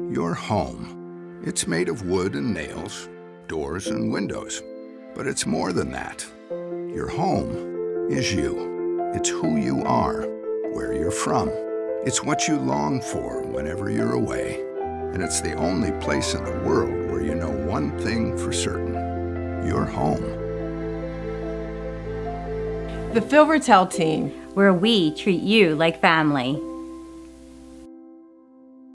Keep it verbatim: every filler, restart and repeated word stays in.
Your home. It's made of wood and nails, doors and windows. But it's more than that. Your home is you. It's who you are, where you're from. It's what you long for whenever you're away. And it's the only place in the world where you know one thing for certain. You're home. The Phyl Rittel team, where we treat you like family.